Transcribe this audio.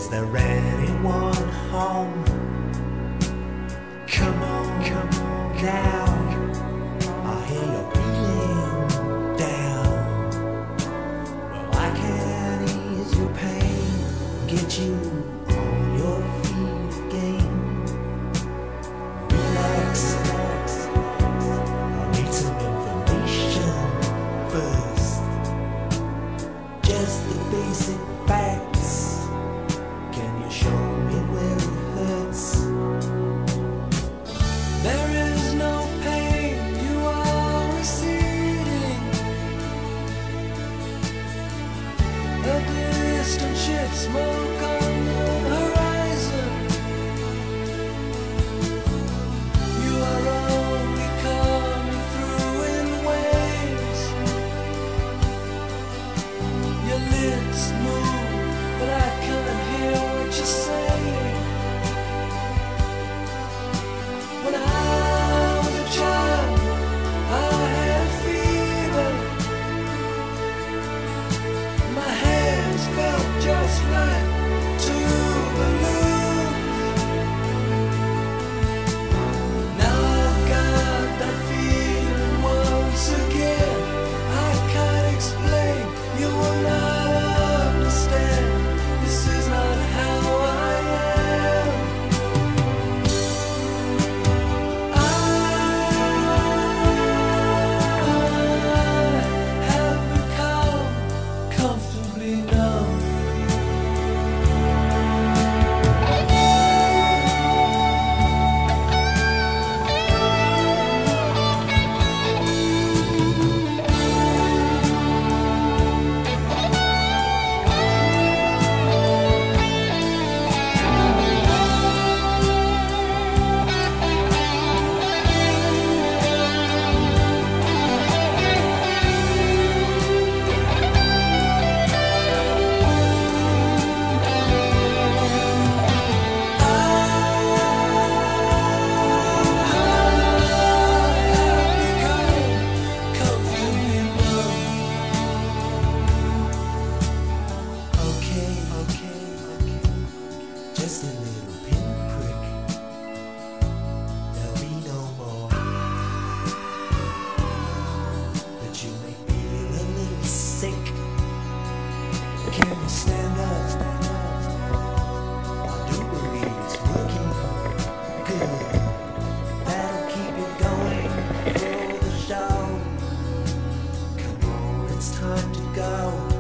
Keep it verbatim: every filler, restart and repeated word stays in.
Is there anyone home? Come on, come on now. I hear you're feeling down. Well, I can ease your pain, get you on your feet again. Relax, relax. I need some information first. Just the basic facts. Can you show me where it hurts? There is no pain, you are receding. A distant ship, smoke on the horizon. You are only coming through in waves. Your lips move, but I can't hear what you're saying. When I was a child, I had fever. My hands felt just like two balloons. Now I've got that feeling once again. I can't explain, you will not understand. This is not how I am. Comfortably numb. Okay, okay, okay. Just a little pinprick. There'll be no more. But you may feel a little sick. Can you stand up? I do believe it's working good. That'll keep it going for the show. Come on, it's time to go.